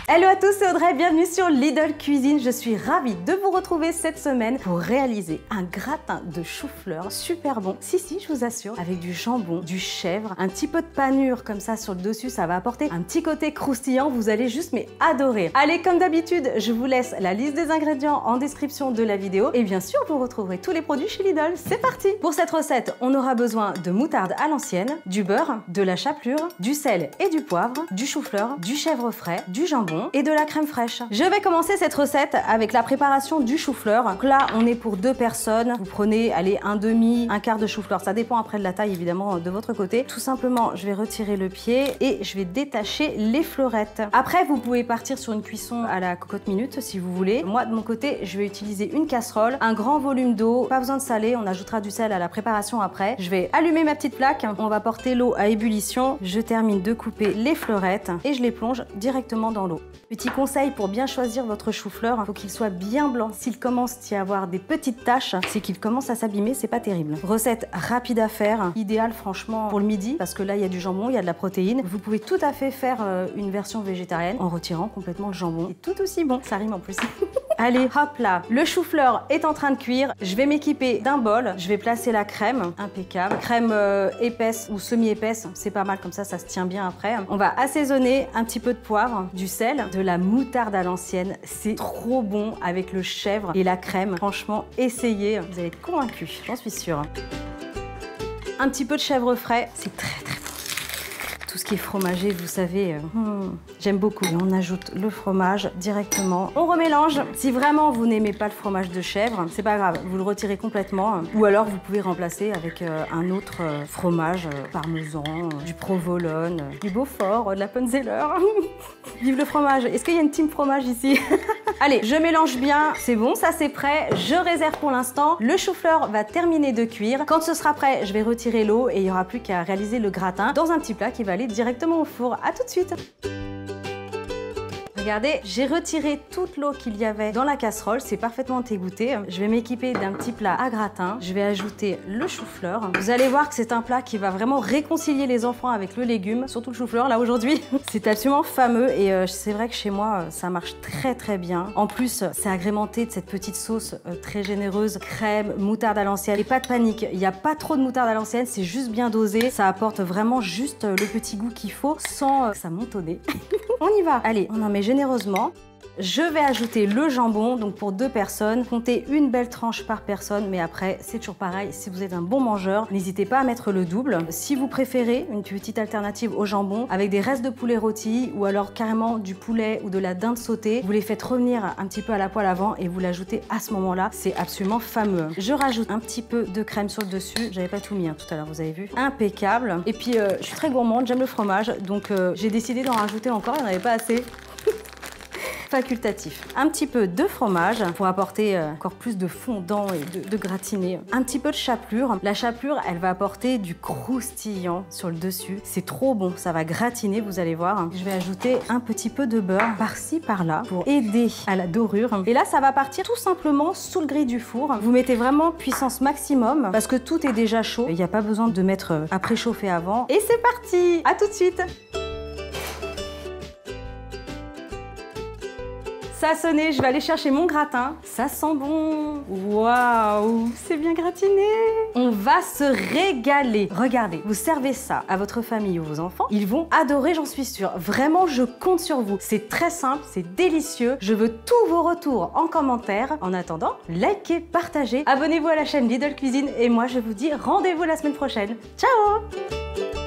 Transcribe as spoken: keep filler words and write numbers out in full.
Hello à tous, c'est Audrey, bienvenue sur Lidl Cuisine. Je suis ravie de vous retrouver cette semaine pour réaliser un gratin de chou-fleur super bon. Si, si, je vous assure, avec du jambon, du chèvre, un petit peu de panure comme ça sur le dessus, ça va apporter un petit côté croustillant, vous allez juste mais adorer. Allez, comme d'habitude, je vous laisse la liste des ingrédients en description de la vidéo et bien sûr, vous retrouverez tous les produits chez Lidl. C'est parti! Pour cette recette, on aura besoin de moutarde à l'ancienne, du beurre, de la chapelure, du sel et du poivre, du chou-fleur, du chèvre frais, du jambon et de la crème fraîche. Je vais commencer cette recette avec la préparation du chou-fleur. Donc là, on est pour deux personnes. Vous prenez, allez, un demi, un quart de chou-fleur. Ça dépend après de la taille, évidemment, de votre côté. Tout simplement, je vais retirer le pied et je vais détacher les fleurettes. Après, vous pouvez partir sur une cuisson à la cocotte minute, si vous voulez. Moi, de mon côté, je vais utiliser une casserole, un grand volume d'eau. Pas besoin de saler, on ajoutera du sel à la préparation après. Je vais allumer ma petite plaque. On va porter l'eau à ébullition. Je termine de couper les fleurettes et je les plonge directement dans l'eau. Petit conseil pour bien choisir votre chou-fleur, il faut qu'il soit bien blanc. S'il commence à y avoir des petites taches, c'est qu'il commence à s'abîmer, c'est pas terrible. Recette rapide à faire, idéale franchement pour le midi, parce que là il y a du jambon, il y a de la protéine. Vous pouvez tout à fait faire une version végétarienne en retirant complètement le jambon. C'est tout aussi bon, ça rime en plus. Allez, hop là, le chou-fleur est en train de cuire. Je vais m'équiper d'un bol. Je vais placer la crème, impeccable. Crème euh, épaisse ou semi-épaisse, c'est pas mal comme ça, ça se tient bien après. On va assaisonner un petit peu de poivre, du sel, de la moutarde à l'ancienne. C'est trop bon avec le chèvre et la crème. Franchement, essayez, vous allez être convaincus, j'en suis sûre. Un petit peu de chèvre frais, c'est très très bon. Tout ce qui est fromager, vous savez, euh, hmm, j'aime beaucoup. Et on ajoute le fromage directement. On remélange. Si vraiment vous n'aimez pas le fromage de chèvre, c'est pas grave, vous le retirez complètement. Ou alors vous pouvez remplacer avec euh, un autre euh, fromage, euh, parmesan, euh, du provolone, euh, du Beaufort, euh, de la Punzeller. Vive le fromage. Est-ce qu'il y a une team fromage ici? Allez, je mélange bien. C'est bon, ça c'est prêt. Je réserve pour l'instant. Le chou-fleur va terminer de cuire. Quand ce sera prêt, je vais retirer l'eau et il n'y aura plus qu'à réaliser le gratin dans un petit plat qui va aller directement au four. À tout de suite. Regardez, j'ai retiré toute l'eau qu'il y avait dans la casserole, c'est parfaitement égoutté. Je vais m'équiper d'un petit plat à gratin. Je vais ajouter le chou-fleur. Vous allez voir que c'est un plat qui va vraiment réconcilier les enfants avec le légume, surtout le chou-fleur là aujourd'hui. C'est absolument fameux et euh, c'est vrai que chez moi, ça marche très très bien. En plus, c'est agrémenté de cette petite sauce euh, très généreuse, crème, moutarde à l'ancienne. Et pas de panique, il n'y a pas trop de moutarde à l'ancienne, c'est juste bien dosé. Ça apporte vraiment juste le petit goût qu'il faut sans euh, que ça monte au nez. On y va. Allez, on en met généreusement. Je vais ajouter le jambon, donc pour deux personnes. Comptez une belle tranche par personne, mais après, c'est toujours pareil. Si vous êtes un bon mangeur, n'hésitez pas à mettre le double. Si vous préférez une petite alternative au jambon, avec des restes de poulet rôti ou alors carrément du poulet ou de la dinde sautée, vous les faites revenir un petit peu à la poêle avant et vous l'ajoutez à ce moment-là. C'est absolument fameux. Je rajoute un petit peu de crème sur le dessus. J'avais pas tout mis hein, tout à l'heure, vous avez vu. Impeccable. Et puis, euh, je suis très gourmande, j'aime le fromage, donc euh, j'ai décidé d'en rajouter encore, il n'y en avait pas assez. Facultatif. Un petit peu de fromage pour apporter euh, encore plus de fondant et de, de gratiné. Un petit peu de chapelure. La chapelure, elle va apporter du croustillant sur le dessus. C'est trop bon, ça va gratiner, vous allez voir. Je vais ajouter un petit peu de beurre par-ci, par-là pour aider à la dorure. Et là, ça va partir tout simplement sous le grille du four. Vous mettez vraiment puissance maximum parce que tout est déjà chaud. Il n'y a pas besoin de mettre à préchauffer avant. Et c'est parti! À tout de suite! Ça a sonné, je vais aller chercher mon gratin. Ça sent bon. Waouh, c'est bien gratiné. On va se régaler. Regardez, vous servez ça à votre famille ou vos enfants. Ils vont adorer, j'en suis sûre. Vraiment, je compte sur vous. C'est très simple, c'est délicieux. Je veux tous vos retours en commentaire. En attendant, likez, partagez. Abonnez-vous à la chaîne Lidl Cuisine. Et moi, je vous dis rendez-vous la semaine prochaine. Ciao!